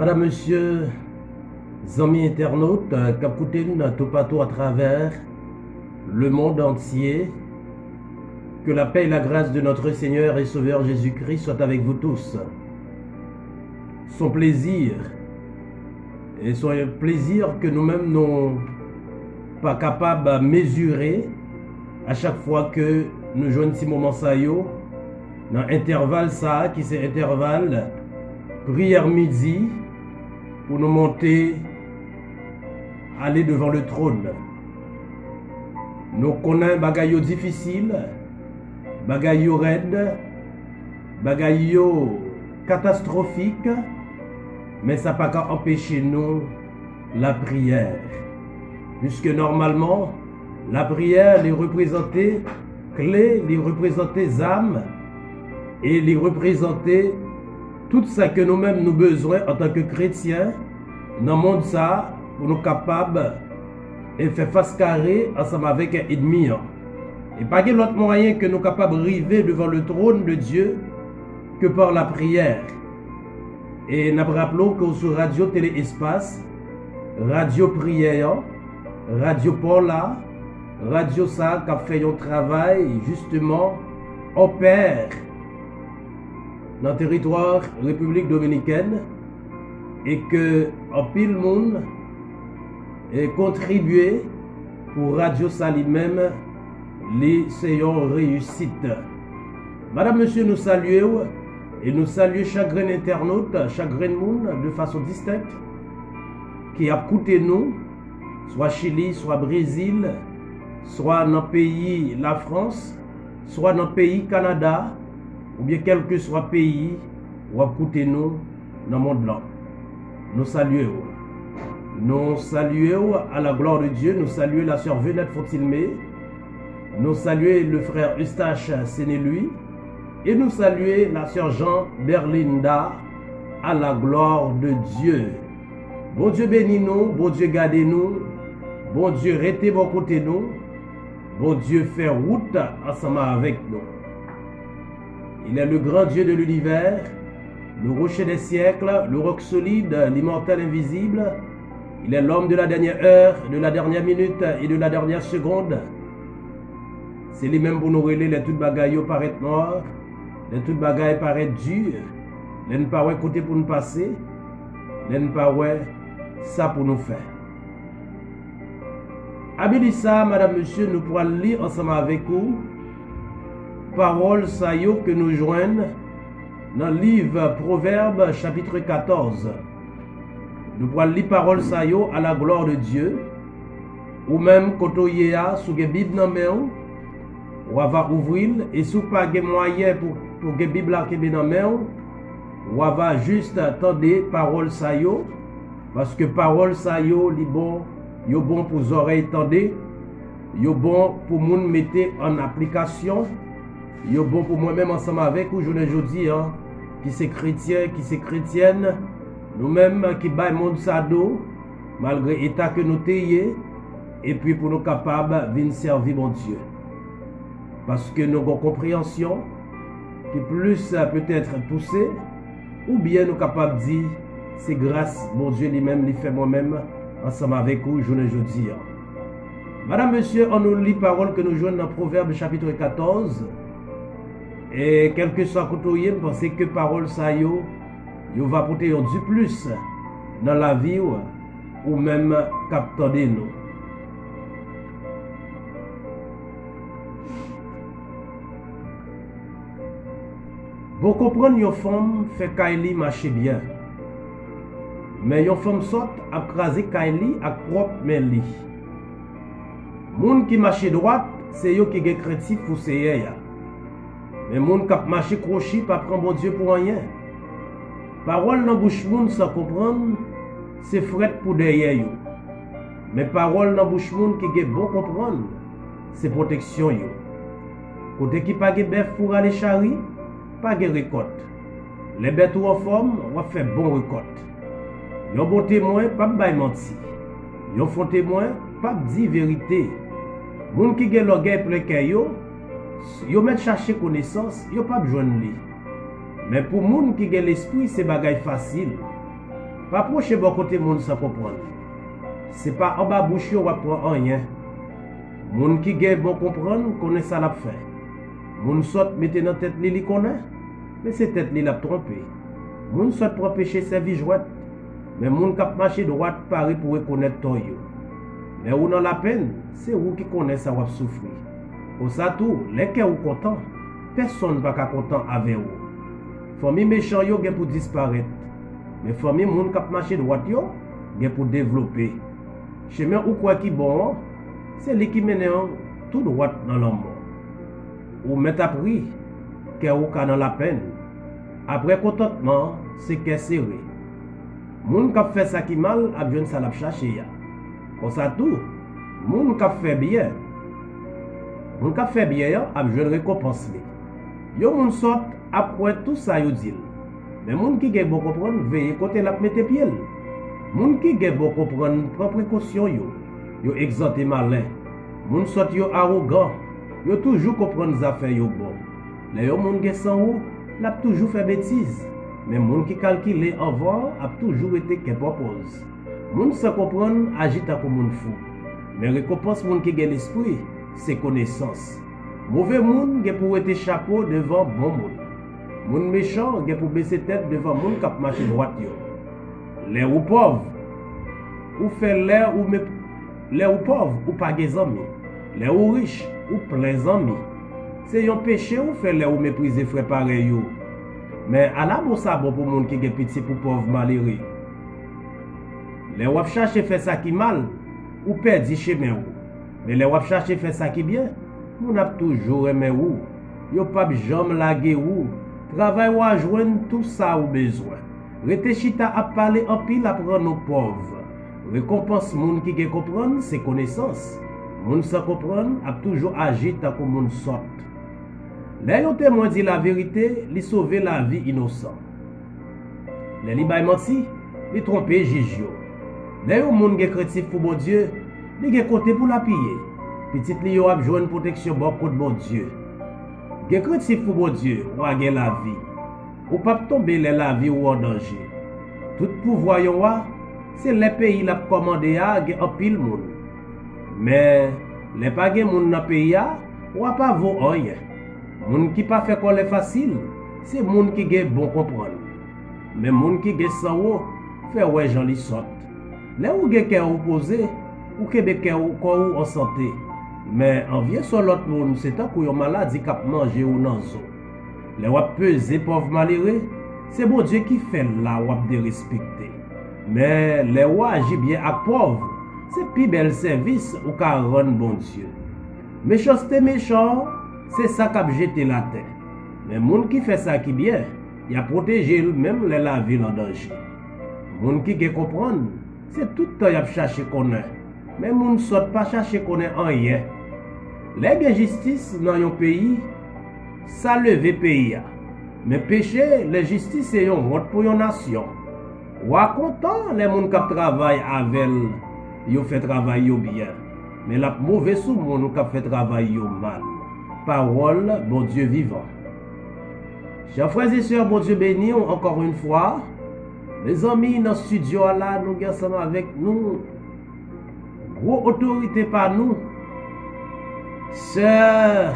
Madame, Monsieur, amis internautes, qui écoutent tout partout à travers le monde entier, que la paix et la grâce de notre Seigneur et Sauveur Jésus-Christ soient avec vous tous. Son plaisir, et son plaisir que nous-mêmes n'sommes pas capables de mesurer à chaque fois que nous jouons ce moment ça dans l'intervalle ça, qui c'est intervalle prière midi, pour nous monter, aller devant le trône. Nous connaissons bagaille difficile, bagaille raide, bagaille catastrophique, mais ça n'a pas qu'à empêcher nous la prière. Puisque normalement, la prière les représentait clé, les représentait âme, et les représentait tout ça que nous-mêmes nous besoin en tant que chrétiens dans le monde ça pour nous capables de faire face carré ensemble avec un ennemi. Et pas qu'il y ait l'autre moyen que nous capables d'arriver devant le trône de Dieu que par la prière. Et nous rappelons que sur Radio Télé Espace, Radio Prière, Radio Paula, Radio ça qui a fait un travail justement au Père dans le territoire République Dominicaine et que en pile monde est contribué pour Radio Sali même les séances réussite. Madame, Monsieur, nous saluons et nous saluons chaque grain internaute, chaque grain monde de façon distincte qui a écouté nous, soit Chili, soit Brésil, soit dans le pays la France, soit dans le pays Canada, ou bien quel que soit le pays où écoutez nous dans le monde là. Nous saluons. Nous saluons à la gloire de Dieu. Nous saluons la sœur Venette Fontilmé. Nous saluons le frère Eustache Séné-Lui. Et nous saluons la sœur Jean Berlinda à la gloire de Dieu. Bon Dieu bénis nous, bon Dieu gardez nous, bon Dieu restez bon côté nous, bon Dieu fait route ensemble avec nous. Il est le grand Dieu de l'univers, le rocher des siècles, le roc solide, l'immortel invisible. Il est l'homme de la dernière heure, de la dernière minute et de la dernière seconde. C'est lui-même pour nous relayer les toutes bagailles paraît noires, les toutes bagailles paraît dures, les ne pas côté pour nous passer, les ne pas ça pour nous faire. Abidi ça, Madame, Monsieur, nous pourrons lire ensemble avec vous parole saillo que nous joignons dans le livre Proverbes chapitre 14. Nous pourrons lire parole saillo à la gloire de Dieu, ou même quand on y a sous la Bible dans main, on va ouvrir et sous pas de moyen pour la Bible qui est dans main, on va juste attendre parole saillo, parce que parole saillo li bon, yo bon pour les oreilles tendez, yo bon pour moun mettre en application. Yo bon pour moi-même ensemble avec vous, je ne dis, qui c'est chrétien, qui c'est chrétienne, nous-mêmes qui baillons monde sado, malgré l'état que nous sommes, et puis pour nous capables de servir mon Dieu. Parce que nous avons compréhension, qui plus peut-être poussée, ou bien nous capables de dire, c'est grâce, mon Dieu lui-même, lui fait moi-même, ensemble avec vous, je ne dis. Madame, Monsieur, on nous lit parole que nous jouons dans Proverbe chapitre 14. Et quel que soit côté, je pense que parole ça yo va apporter du plus dans la vie ou même capter nous. Vous comprenez, une femme fait Kaili marcher bien. Mais une femme saute à craser Kaili à propre meli. Moun qui marche droite, c'est yo qui est chrétien pour c'est. Mais les gens qui marchent crochet ne prennent bon Dieu pour rien. Parole dans la bouche moun sans comprendre, c'est fret pour derrière. Mais parole dans la bouche moun qui est bon comprendre, c'est protection. Côté qui pas de bœuf pour aller charri, pas de récolte. Les bêtes en forme, on va faire bon récolte. Yon bon témoin, pas de mentir. Yon font témoin, pas de dire vérité. Les gens qui ont l'orgueil plein de yo met chercher connaissance, yo pas besoin de lui. Mais pour les gens qui ont l'esprit, c'est bagaille facile. Pas approcher bon côté monde sans comprendre. C'est pas en bas bouche ou apprendre rien. Moun qui gagne bon comprendre connaît ça l'a fait. Moun saute mettez dans tête li connaît, mais c'est tête li l'a trompé. Moun saute pour péché servi droite, mais moun k'ap marcher droite pareil pour reconnaître ton yo. Mais ou dans la peine, c'est vous qui connaît ça ou souffrir. Pour ça tout, les qui ou content, personne va pas content avec vous. Famille méchant yo gen pour disparaître. Mais famille moun k'ap marcher droite yo gen pour développer. Chemin ou quoi qui bon, c'est lui qui mène tout droit dans l'amour. Ou met appris que ou ka dans la peine. Après contentement, c'est qu'est serré. Moun k'ap fait ça qui mal, a besoin ça l'a chercher ya. Pour ça tout, moun k'ap fait bien. Moun k'ap fait bien a besoin récompense li. Yo moun sort après tout ça yo dit. Mais moun qui gen bon comprendre, veille côté la mette pied. Moun qui gen bon comprendre, prend précaution yo exempté malin. Moun sort yo arrogant, yo toujours comprendre les affaires yo bon. Les yo moun gen sans ou, l'a toujours fait bêtise. Mais moun qui calcule avant a toujours été qu'elle propose. Moun sans comprendre agit comme moun fou. Mais récompense moun qui gen l'esprit, c'est connaissance. Mauvais moun gen pour être chapeau devant bon moun. Moun méchant gen pour baisser tête devant moun k'ap marcher droite yo. Les ou pauvres, ou fait l'air ou les ou pauvres ou pas des amis. Les ou riches ou plein amis. C'est un péché ou fait les ou mépriser frère pareil yo. Mais à la bon ça bon pour moun qui gen pitié pour pauvre malheureux. Les ou chercher faire ça qui mal ou perdu chemin ou. Mais les ou chercher faire ça qui bien, moun a toujours aimé ou. Yo pas jamais lagué ou. Travail ou à joindre tout ça ou besoin. Rete chita a parler en pile à prendre nos pauvres. Récompense moun qui gen comprendre c'est connaissance. Moun sans comprendre a toujours agi tant que moun sorte. Les yon témoin dit la vérité, li sauver la vie innocent. Les li bay menti, li tromper juge yo. Les yon moun gen créatif pour bon Dieu, li gen côté pour la piller. Petit li yo ap joine protection bon côté bon Dieu. Gen créatif pour bon Dieu, ou a gen la vie. Ou pas tomber la vie ou en danger. Tout pouvoir yon wa, c'est les pays la commandé a gen en pile moun. Mais les pas gen moun dans pays a, ou a pas vaut rien. Moun qui pas fait coller facile, c'est moun qui gen bon comprendre. Mais moun qui gen sans ou, fait ouais j'en li sorte. Les ou gen cœur opposé, ou kebe cœur ou en santé. Mais en vient sur l'autre moun, c'est tant qu'on yon maladie k'ap manger ou nan zo. Les wap peser pauvre malheureux, c'est bon Dieu qui fait la wap de respecter. Mais les wap agit bien à pauvre, c'est plus bel service ou ka rendre bon Dieu. Méchanceté méchant, c'est ça qu'a jeté la terre. Mais moun qui fait ça qui bien, il a protégé même la ville en danger. Moun qui comprendre, c'est tout le temps y a cherché connaître. Mais moun saute pas chercher connaître en rien. Les justice dans yon pays, ça leve pays. Mais péché, la justice c'est yon honte pour yon nation. Ou à content les moun qui travaillent avec yo fait travail yo bien. Mais la mauvais sous moun qui fait travail yo mal. Parole, bon Dieu vivant. Chers frères et sœurs, bon Dieu béni encore une fois. Les amis dans le studio là, nous sommes avec nous. Gros autorité par nous. Sœur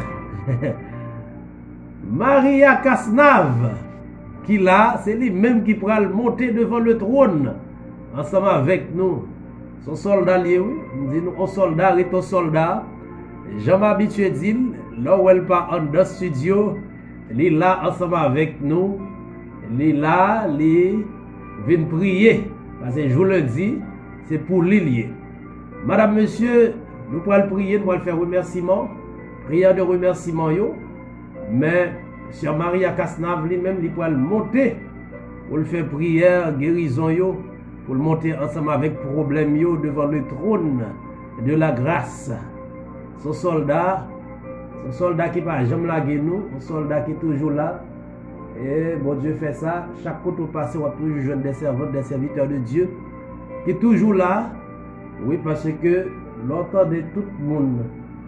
Maria Casnave, qui là, c'est lui-même qui pourra monter devant le trône, ensemble avec nous. Son soldat, oui, nous disons, on soldat est un soldat. Je m'habitue à dire, là où elle part en dans studio, il est là ensemble avec nous, il est là, il vient prier. Parce que je vous le dis, c'est pour l'ilier. Madame, monsieur, nous pourrons prier, nous pourrons faire remerciement, prière de remerciement, yo. Mais Sœur Maria Casnave lui-même, il pourra monter pour le faire prière, guérison, yo, pour le monter ensemble avec problème yo devant le trône de la grâce. Son soldat qui pas jamais lagué nous, un soldat qui est toujours là. Et bon Dieu fait ça, chaque fois qu'on passe, on va toujours jeune des servantes, des serviteurs de Dieu, qui est toujours là. Oui, parce que l'entend de tout le monde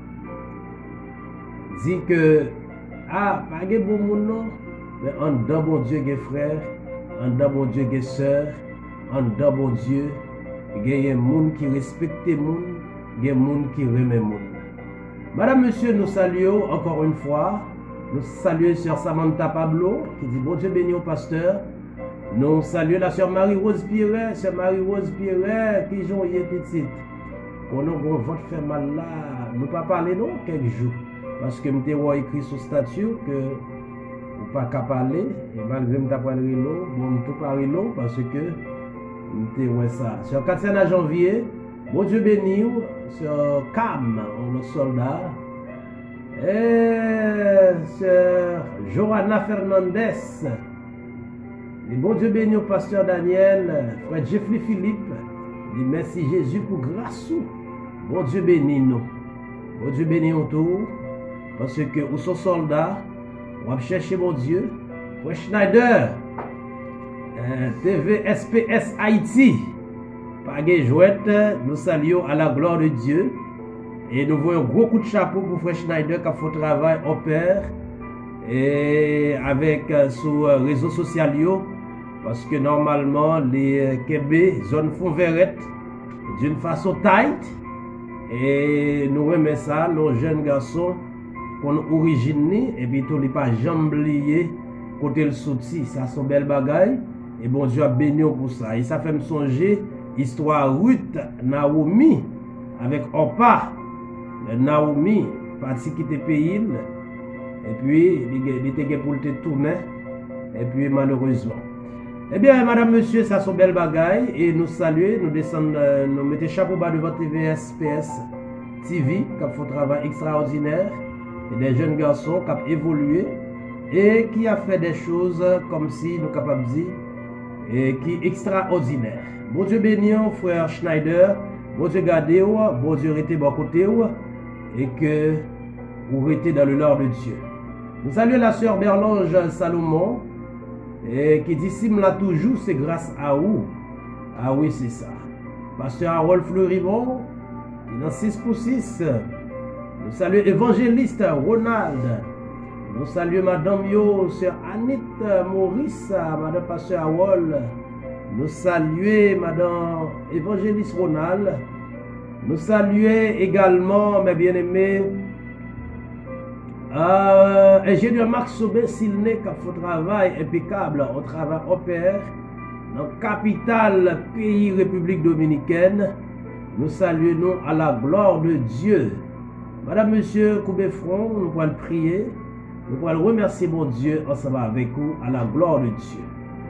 dit que ah, pas de bon monde non, mais en dedans bon Dieu des frères, en dedans bon Dieu des sœurs, en dedans, bon Dieu, il y a des gens qui respectent les gens, il y a des gens qui remettent les gens. Madame, monsieur, nous saluons encore une fois. Nous saluons Sœur Samantha Pablo, qui dit bon Dieu béni au pasteur. Nous saluons la Sœur Marie-Rose Pierret, Sœur Marie-Rose Pierret, qui joue petite. On a votre fait mal là. Nous pas parler non quelques jours. Parce que nous écrit sur statut que nous pas qu'à parler. Et malgré que nous avons parlé l'eau, bon, nous pas parler l'eau parce que nous avons ça. Sur 4 janvier, bon Dieu béni, sur Cam, le soldat. Et Sœur Johanna Fernandez. Et bon Dieu béni au pasteur Daniel, frère Jeffrey Philippe. Dit merci Jésus pour grâce. Bon Dieu béni nous. Bon Dieu béni autour. Parce que nous sommes soldats. On va chercher mon Dieu. Frère Schneider. TV SPS Haïti. Par jouette, nous saluons à la gloire de Dieu. Et nous voyons un gros coup de chapeau pour Frère Schneider qui a fait un travail au père. Et avec sur les réseaux sociaux. Parce que normalement, les Québec, zone font verrette d'une façon tight. Et nous remettons ça, nos jeunes garçons, qu'on origine, et puis tout n'est pas jamblié côté le soutien. Ça, sont belles bagailles. Et bon Dieu a béni pour ça. Et ça fait me songer, histoire Ruth, Naomi, avec Opa. Naomi, parti quitter le pays. Et puis, il était pour le tourner. Et puis, malheureusement. Eh bien, madame, monsieur, ça sont belles bagailles. Et nous saluons, nous descendons, nous mettons chapeau bas de votre TVSPS TV, qui a fait un travail extraordinaire. Et des jeunes garçons qui ont évolué. Et qui a fait des choses comme si nous sommes capables de dire, et qui est extraordinaire. Bon Dieu béni, frère Schneider. Bon Dieu gardez, bon Dieu restez bon côté. Et que vous restez dans le lard de Dieu. Nous saluons la sœur Berlange Salomon. Et qui dit, si là toujours, c'est grâce à vous. Ah oui, c'est ça. Pasteur Harold Fleuribon, il est dans 6 pour 6. Nous saluons évangéliste Ronald. Nous saluons Madame Yo, Sœur Anit Maurice, Madame Pasteur Harold. Nous saluons Madame évangéliste Ronald. Nous saluons également, mes bien-aimés, ingénieur Marc Sobé Silné qui a fait un travail impeccable au travail opère dans la capitale pays République Dominicaine. Nous saluons à la gloire de Dieu. Madame, monsieur Coubefron, nous pouvons prier. Nous pouvons remercier mon Dieu ensemble avec vous à la gloire de Dieu.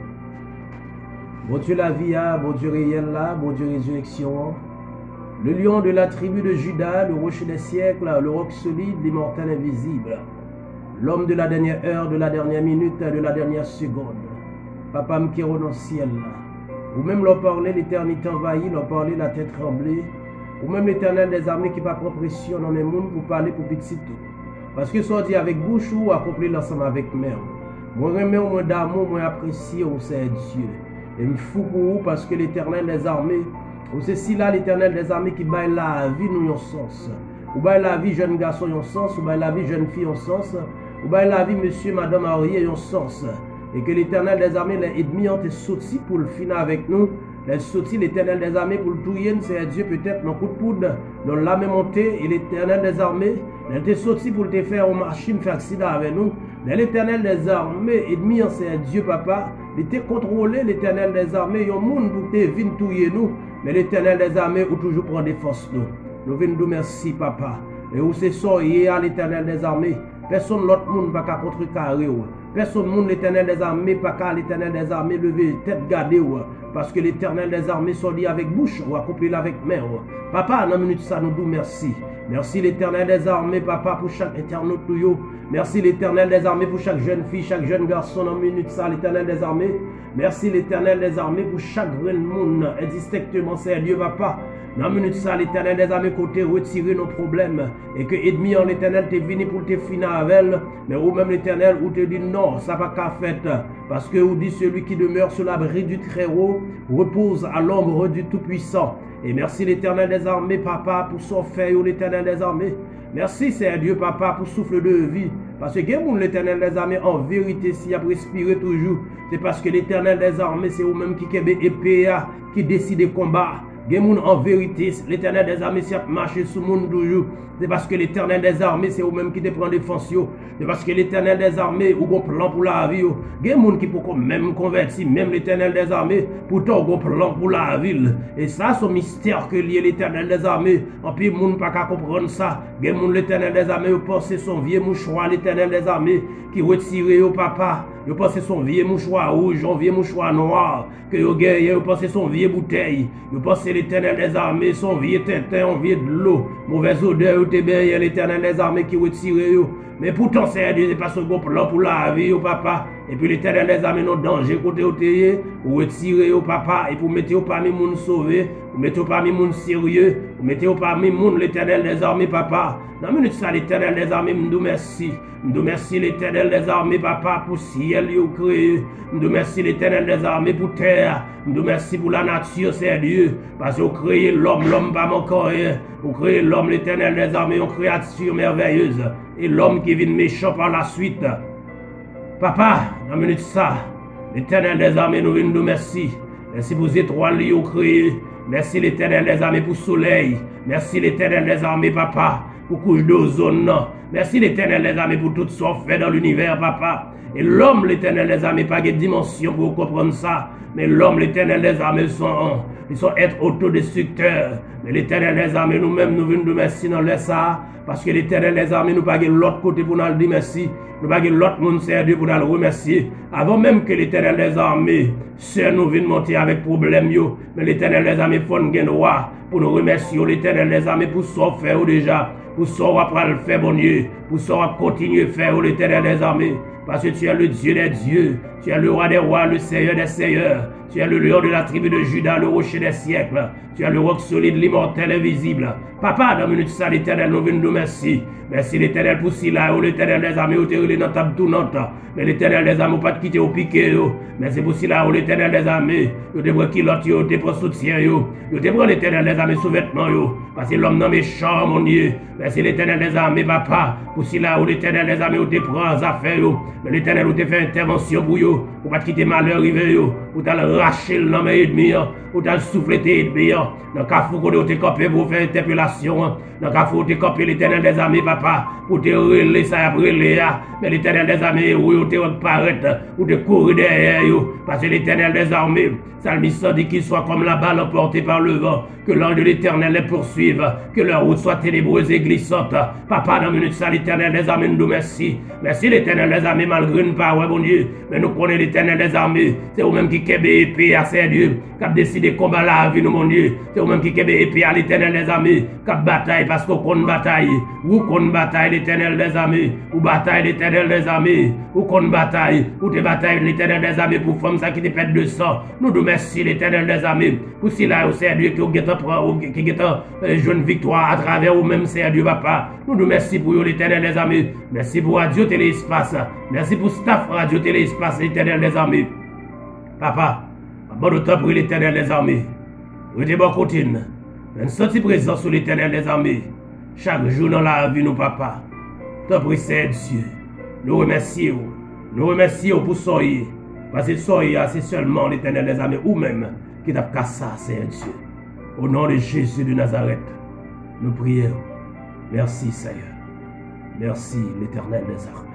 Bon Dieu la vie, bon Dieu réel là, bon Dieu résurrection. Le lion de la tribu de Judas, le rocher des siècles, le roc solide, l'immortel invisible. L'homme de la dernière heure, de la dernière minute, de la dernière seconde. Papa m'kiro dans le ciel là. Ou même leur parler, l'éternité envahie, leur parler, la tête tremblée. Ou même l'éternel des armées qui pas prendre pression dans mes mondes pour parler pour petit tout. Parce que soit dit avec bouche ou accomplir l'ensemble avec mère. Moi remets moi d'amour, moi apprécier au c'est Dieu. Et me fou pour vous parce que l'éternel des armées, c'est si là l'éternel des armées qui baille la vie nous un sens. Ou baille la vie jeune garçon un sens, ou baille la vie jeune fille un sens, ou baille la vie monsieur, madame Henriet un sens. Et que l'éternel des armées les ennemis ont été sortis pour le finir avec nous. Les sortis l'éternel des armées pour le touiller, c'est Dieu peut-être dans coup de poudre, dans la même montée, et l'éternel des armées, il était sorti pour te faire une machine, faire accident avec nous. L'éternel des armées, ennemi, c'est Dieu papa, il était contrôlé, l'éternel des armées, il y a un monde pour te venir touiller nous, mais l'éternel des armées, ou toujours prendre des forces nous. Nous venons nous merci papa. Et où c'est ça, à l'éternel des armées, personne l'autre monde ne va pas contrecarrer. Personne monde l'éternel des armées, pas qu'à l'éternel des armées lever tête gardée. Parce que l'éternel des armées sont liés avec bouche ou accompli avec main. Papa, dans une minute ça nous dit merci. Merci l'éternel des armées, papa, pour chaque internaute. Merci l'éternel des armées pour chaque jeune fille, chaque jeune garçon. Dans une minute ça, l'éternel des armées. Merci l'éternel des armées pour chaque grand monde. Indistinctement, c'est Dieu, papa. Dans une minute ça, l'éternel des armées, côté retirer nos problèmes. Et que ennemi en l'éternel t'est venu pour te finir avec elle. Mais ou même l'éternel, ou te dit non, ça va qu'à faire. Parce que vous dit celui qui demeure sur l'abri du Très-Haut repose à l'ombre du Tout-Puissant. Et merci l'éternel des armées, papa, pour son fait, l'éternel des armées. Merci, c'est Dieu, papa, pour souffle de vie. Parce que l'Éternel des armées, en vérité, s'il a respiré toujours, c'est parce que l'Éternel des armées, c'est vous-même qui kebe épée, qui décide de combat. En vérité, l'Éternel des armées, s'il a marché sous le monde toujours, c'est parce que l'Éternel des armées, c'est vous-même qui te prend défense. C'est parce que l'Éternel des armées, ou bon plan pour la vie. Il y a des gens qui peuvent même convertir, même l'Éternel des armées, pourtant un plan pour la ville. Et ça, c'est un mystère que lié l'Éternel des armées. En plus, les gens ne peuvent pas comprendre ça. Il y a des gens, l'Éternel des armées, ils pensent son vieux mouchoir, l'Éternel des armées, qui retire au papa. Ils pensent son vieux mouchoir rouge, son vieux mouchoir noir, que ils pensent son vieux bouteille. Ils pensent l'Éternel des armées, son vieux tintin, son vieux de l'eau, mauvaise odeur, l'Éternel des armées qui retire. Mais pourtant, c'est Dieu, c'est pas son bon plan pour la vie, au papa. Et puis l'Éternel des armées, nos dangers, côté au théier, ou retirer au papa, et pour mettre au parmi moun sauvé, ou mettre au parmi moun sérieux, ou mettre au parmi moun l'Éternel des armées, papa. Dans la minute, ça, l'Éternel des armées, nous merci. Nous merci l'Éternel des armées, papa, pour ciel, il créé. Nous merci l'Éternel des armées pour terre. Nous merci pour la nature, c'est Dieu. Parce que vous créez l'homme, l'homme pas encore rien. Vous créez l'homme, l'Éternel des armées, une créature merveilleuse. Et l'homme qui vient méchant par la suite. Papa, dans la minute ça, l'Éternel des armées nous vient nous merci. Merci pour les étoiles qui ont créé. Merci l'Éternel des armées pour le soleil. Merci l'Éternel des armées, papa, pour couche d'ozone. Merci l'Éternel des armées pour tout ce qu'on fait dans l'univers, papa. Et l'homme, l'Éternel des armées, pas de dimension pour comprendre ça. Mais l'homme, l'Éternel des armées, ils sont être autodestructeurs. Mais l'Éternel des armées, nous-mêmes, nous venons de merci dans le ça. Parce que l'Éternel des armées, nous pas de l'autre côté pour nous dire merci. Nous pas de l'autre monde Dieu pour nous remercier. Avant même que l'Éternel des armées, sœur, nous vienne monter avec problème. Mais l'Éternel des armées, faut nous droit pour nous remercier. L'Éternel des armées, pour ce qu'on fait déjà. Pour ce qu'on va le faire, bon Dieu. Pour ce qu'on va continuer à faire, l'Éternel des armées. Parce que tu es le Dieu des dieux. Tu es le roi des rois, le Seigneur des seigneurs. Tu es le lion de la tribu de Juda, le rocher des siècles. Tu es le roc solide, l'immortel, invisible. Papa, dans une minute, ça, l'Éternel, nous venons nous merci. Merci l'Éternel pour cela, l'Éternel des armées, où tu es dans table tournante. Mais l'Éternel des armées, pas de quitter au piqué. Merci pour cela, l'Éternel des armées, où tu prends kilote, tu prends soutien, tu prends l'Éternel des armées sous vêtements. Parce que l'homme dans méchant, mon Dieu. Merci l'Éternel des armées, papa. Pour cela, l'Éternel des armées, où tu prends les affaires. Mais l'Éternel, où tu fais intervention pour eux. Ou pas quitter malheur arrivé, ou t'as le raché le nom ennemi, ou t'as le soufflé ennemi, dans le cas où tu copé pour faire interpellation, dans le cas où tu copé l'Éternel des armées, papa, pour te relayer ça après mais l'Éternel des armées, ou te reparaître, ou te courir derrière, parce que l'Éternel des armées, Salmiste dit qu'il soit comme la balle emportée par le vent, que l'ange de l'Éternel les poursuive, que leur route soit ténébreuse et glissante. Papa, dans une minute, ça, l'Éternel des armées, nous merci. Merci l'Éternel des armées, malgré une part, ouais, bon Dieu, mais nous connaissons l'Éternel des armées. C'est vous-même qui kebe épée à ces dieux, qui a décidé de combattre la vie, nous, mon Dieu. C'est vous-même qui kebe épée à l'Éternel des armées, qui a bataille parce qu'on compte bataille. Ou qu'on bataille l'Éternel des armées, ou bataille l'Éternel des armées, ou qu'on bataille, ou te bataille l'Éternel des armées pour femmes ça qui te pète de sang. Nous nous merci l'Éternel des armées. Pour cela, c'est Dieu qui a jeune victoire à travers vous-même, c'est Dieu, papa. Nous nous merci pour l'Éternel des armées. Merci pour Radio Télé-Espace. Merci pour staff Radio Télé-Espace, l'Éternel des armées. Papa, bon temps pour l'Éternel des armées. Vous êtes bon côté. Une sortie présence sur l'Éternel des armées. Chaque jour dans la vie, nous, papa. Tant pis, c'est Dieu. Nous remercions. Nous remercions pour soyez. Parce que soyez, c'est seulement l'Éternel des armées ou même qui t'a cassé, c'est Dieu. Au nom de Jésus de Nazareth, nous prions. Merci, Seigneur. Merci, l'Éternel des armées.